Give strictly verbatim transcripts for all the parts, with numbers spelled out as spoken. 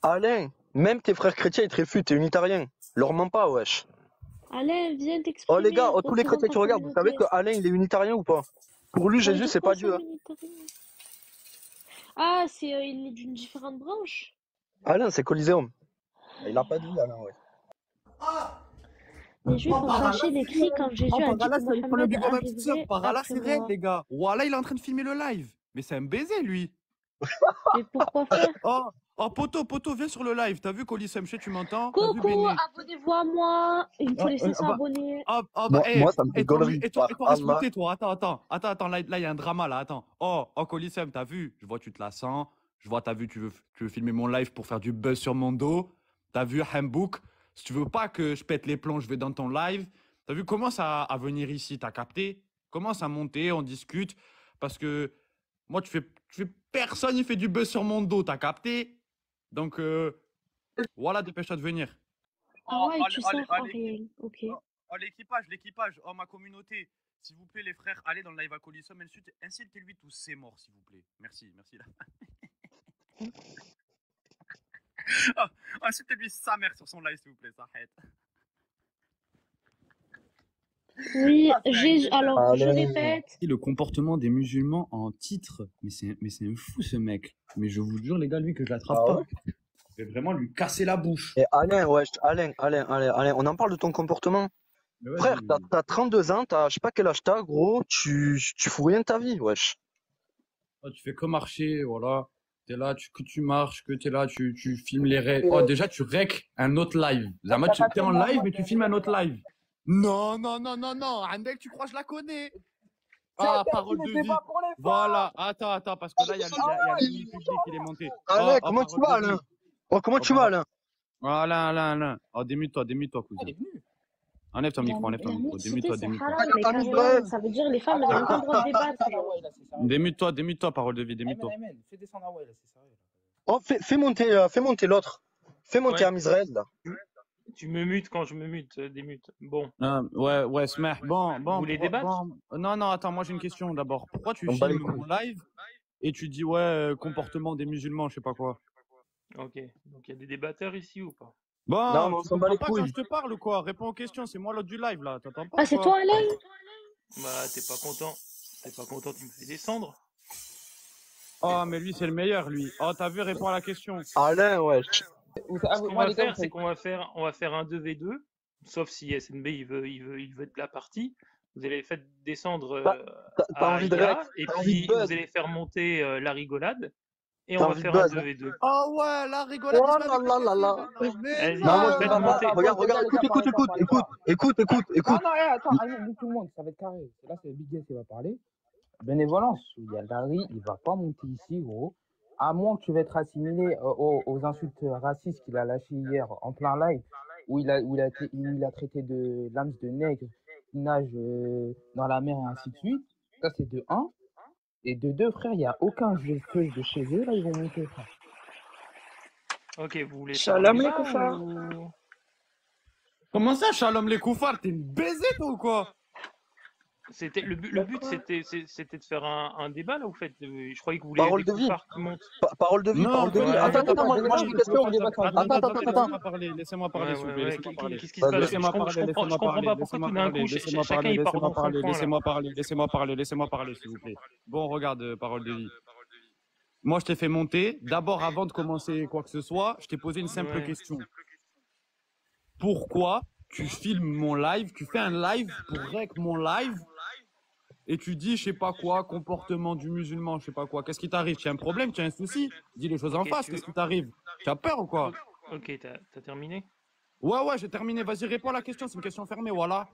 Alain, même tes frères chrétiens, ils te réfutent, t'es unitarien. Leur mens pas, wesh. Alain, viens Oh les gars, t'exprimer, oh, tous les représente chrétiens ta qui regardent, vous savez que communauté. Alain, il est unitarien ou pas? Pour lui, Ça veut Jésus, dire c'est quoi pas ça, Dieu, hein. unitarien? Ah, c'est, euh, il est d'une différente branche. Alain, c'est Coliseum. Il a pas de vie, Alain, ouais. Les juifs Oh, ont par là, craché des c'est cris réel. quand Jésus Oh, a par dit là, que c'est le problème Mohammed du bon, ma petite sœur. arriverait Par là, après c'est réel, moi. les gars. Voilà, il est en train de filmer le live. Mais c'est un baiser, lui. Mais pourquoi faire? Oh, oh, poto, poto, viens sur le live. T'as vu, Colis M C, tu m'entends? T'as vu, Coucou, Béné? abonnez-vous à moi. Il me faut Oh, les euh, cinq cents bah, abonnés. oh, oh, bah, Moi, eh, moi, ça me fait et toi, gaulerie. et toi, et Par toi, reste Allah. muté, toi. Attends, attends, attends, attends, là, là, il y a un drama, là, attends. Oh, oh, Colis M, t'as vu? Je vois, tu te la sens. Je vois, t'as vu, tu veux, tu veux filmer mon live pour faire du buzz sur mon dos. T'as vu, Hambook? Si tu veux pas que je pète les plombs, je vais dans ton live. T'as vu, commence à, à venir ici, t'as capté? Commence à monter, on discute. Parce que moi, tu fais, tu fais personne, il fait du buzz sur mon dos, t'as capté? Donc, euh, voilà, dépêche-toi de venir. Ah Oh, ouais, oh, tu oh, sers oh, à l'équipe, rien. Ok. oh, oh, l'équipage, l'équipage, oh ma communauté, s'il vous plaît les frères, allez dans le live à Coliseum, ensuite insultez-lui tous ses morts s'il vous plaît. Merci, merci là. Oh, insultez-lui sa mère sur son live s'il vous plaît, ça arrête. Oui, Ah, c'est un Jésus. baiser. Alors, je Allez. répète. Le comportement des musulmans en titre, mais c'est mais c'est un fou ce mec. Mais je vous jure les gars, lui que je l'attrape Ah pas. ouais? Je vais vraiment lui casser la bouche. Et Alain, wesh, Alain, Alain, Alain, Alain, on en parle de ton comportement. Mais vas-y, Frère, t'as vas-y. t'as trente-deux ans, t'as, je sais pas quel âge t'as, gros, tu, tu fous rien de ta vie, wesh. Oh, tu fais que marcher, voilà. T'es là, tu, que tu marches, que t'es là, tu, tu filmes les règles. Oh, déjà, tu rec un autre live. Zama, tu es en live, mais tu filmes un autre live. Non, non, non, non, non. Andek, tu crois que je la connais? Ah, parole de vie. Voilà. Attends, attends, parce que là, il y a, il y a, il y a l'ennemi public, il est monté. Alain, Oh, oh, comment tu parole vas, de vie. Alain? Oh, comment Oh, tu vas, parole. Alain? Voilà, Alain, Alain. Oh, démute-toi, démute-toi, cousin. Enlève ton La, micro, enlève ton la micro. mixité, Démute-toi, c'est démute-toi. haram, mais En carrément. Israël. Ça veut dire les femmes, elles ont même pas le droit de débattre. Démute-toi, démute-toi, parole de vie, démute-toi. Fais descendre Away là, c'est sérieux. Oh, fais, fais monter, euh, fais monter l'autre. Fais monter Ouais. Am Israël, là. Tu me mutes quand je me mute, euh, démute. Bon. Ah, ouais, ouais, Smeh. Bon, bon. Vous voulez pourquoi- débattre bon. Non, non, attends, moi j'ai une question d'abord. Pourquoi tu On bat les filmes mon live et tu dis, ouais, euh, comportement des musulmans, je sais pas quoi? Ok. Donc il y a des débatteurs ici ou pas? Bon, Non, mais on tu s'en bat comprends les pas quand couilles. je te parle ou quoi? Réponds aux questions, c'est moi l'autre du live là, t'entends pas Ah, ou c'est quoi? toi, Alain? Bah t'es pas content. T'es pas content, tu me fais descendre. Oh, mais lui c'est le meilleur, lui. Oh, t'as vu, réponds à la question. Alain, wesh. Ce qu'on va faire, c'est qu'on va faire, on va faire un deux v deux. Sauf si S N B il veut, il veut, il veut être la partie. Vous allez faire descendre T'as- euh, t'as- t'as à envie de I A rec, et t'as envie puis de buzz. vous allez faire monter euh, la rigolade et T'as on va envie de faire un buzz, deux hein. v deux. Oh ouais, la rigolade Oh islamique. là là là là. Vas-y, Non, moi je faites vais pas. monter. Regarde, regarde, écoute, écoute, écoute, écoute, écoute, écoute, écoute. Non, non, eh, attends, allez, tout le monde, ça va être carré. Là, c'est Big Guess qui va parler. Bénévolence, il y a Larry, il va pas monter ici, gros. À moins que tu vas être assimilé euh, aux, aux insultes racistes qu'il a lâchées hier en plein live, où il a, où il a, été- où il a traité de l'âme de nègre qui nage euh, dans la mer et ainsi de suite. Ça, c'est de un. Et de deux, frère, il n'y a aucun jeu de chez eux, là, ils vont monter, frère. Ok, vous voulez faire un Shalom les débat koufars. ou... Comment ça, Shalom les koufars? T'es une baiser toi ou quoi? C'était le but, le but Pourquoi c'était c'est- c'était de faire un, un débat là. Vous faites, euh, je croyais que vous voulez Parole des de vie. koufars qui montent. Pa- Parole de vie, Non, parole de vie. ouais, Attends, ouais, attends, attends, moi, ouais, moi j'ai ouais, une question. ouais, ouais, Attends, ouais, attends, Attends, attends, attends, attends. laissez-moi parler, laissez-moi parler, Ouais, s'il vous ouais, plaît, ouais. laissez-moi parler. Qu'est-ce qui se passe? Je Laissez-moi comprends, je parler, comprends, je laissez-moi comprends parler, pas pourquoi laissez-moi tout d'un parler, coup, ch- laissez-moi chacun parler, il part laissez-moi dans son parler, coin là. laissez-moi parler, laissez-moi parler, laissez-moi parler, s'il vous plaît. Bon, regarde, euh, parole de vie. Moi, je t'ai fait monter. D'abord, avant de commencer quoi que ce soit, je t'ai posé une simple Ouais. question. Pourquoi tu filmes mon live, tu fais un live pour rec mon live et tu dis, je sais pas quoi, comportement du musulman, je sais pas quoi. Qu'est-ce qui t'arrive? Tu as un problème, tu as un souci? Dis les choses en Ok, face, tu- qu'est-ce qui t'arrive? Tu as peur ou quoi? Ok, t'as t'as terminé? Ouais, ouais, j'ai terminé. Vas-y, réponds à la question, c'est une question fermée, voilà.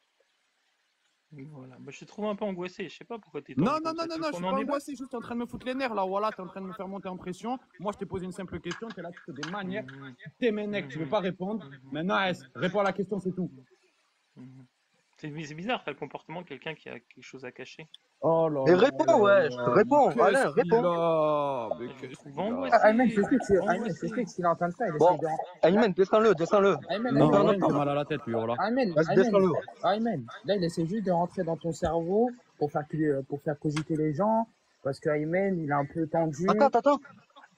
Voilà. Bah, je te trouve un peu angoissé. Je sais pas pourquoi t'es Non, tendu non, comme non, ça. non, Tu non, veux je suis qu'on en pas débatte? angoissé, juste en train de me foutre les nerfs là, voilà, t'es en train de me faire monter en pression. Moi, je t'ai posé une simple question, t'es là, tu fais des manières, Mhm. t'es ménec, tu veux pas répondre. Maintenant, S, réponds à la question, c'est tout. Mhm. C'est c'est bizarre, t'as le comportement de quelqu'un qui a quelque chose à cacher. Oh là Mais là réponds, là wesh, là, réponds, mais Alain, qu'est-ce qu'il réponds. a? Mais Je le qu'est-ce trouve qu'il a? angoissé. Ah, Ayman, je t'explique, c'est- Ayman, je Angoissé. t'explique ce qu'il est en train de faire. Il Bon, essaie de. Ayman, descends-le, descends-le. Ayman, Non, Ayman, ouais, Descends-le. j'ai mal à la tête, lui, voilà. Ayman, Vas-y, Ayman, descends-le. Ayman. Là, il essaie juste de rentrer dans ton cerveau pour faire, qu'il- pour faire cogiter les gens. Parce que Ayman, il est un peu tendu. Attends, attends, attends.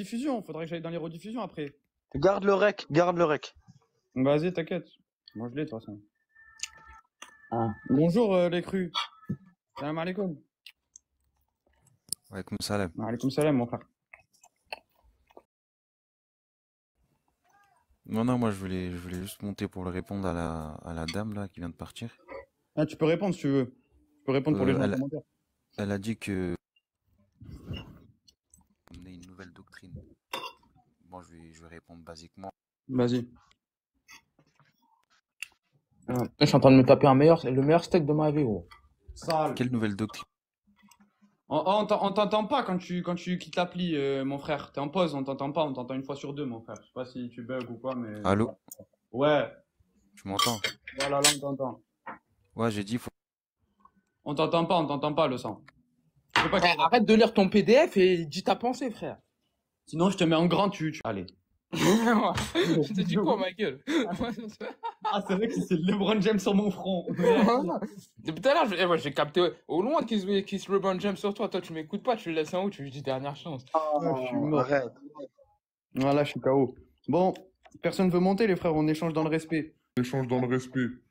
rediffusions. Faudrait que j'aille dans les rediffusions après. Garde le rec, garde le rec. Vas-y, t'inquiète. Moi, je l'ai, de toute façon. Ah. Bonjour, euh, les crus. Salam alaikum. Ouais, comme salam. Alaikum salam, mon frère. Non, non, moi je voulais, je voulais juste monter pour le répondre à la, à la dame là qui vient de partir. Ah, tu peux répondre si tu veux. Tu peux répondre pour les Euh, gens en elle, commentaire. elle a dit que on est une nouvelle doctrine. Bon, je vais, je vais répondre basiquement. Vas-y. Ah, je suis en train de me taper un meilleur, le meilleur steak de ma vie, gros. Sale. Quelle nouvelle doctrine? On, on t'en- on t'entend pas quand tu, quand tu quittes l'appli, euh, mon frère. T'es en pause, on t'entend pas, on t'entend une fois sur deux, mon frère. Je sais pas si tu bugs ou quoi, mais. Allô? Ouais, Tu m'entends? voilà, là, on t'entend. Ouais, j'ai dit, faut... On t'entend pas, on t'entend pas, le sang. Je sais pas Eh, qui- arrête de lire ton P D F et dis ta pensée, frère. Sinon, je te mets en grand, tu. tu... Allez. Je te dis quoi, ma gueule? Ah, c'est vrai que c'est LeBron James sur mon front. Depuis tout à l'heure, je- eh, ouais, j'ai capté au loin qu'il se, qu'il se LeBron James sur toi. Toi, tu m'écoutes pas, tu le laisses en haut, tu lui dis dernière chance. je suis mort. Arrête. Voilà, je suis K O. Bon, personne veut monter, les frères, on échange dans le respect. Échange dans le respect.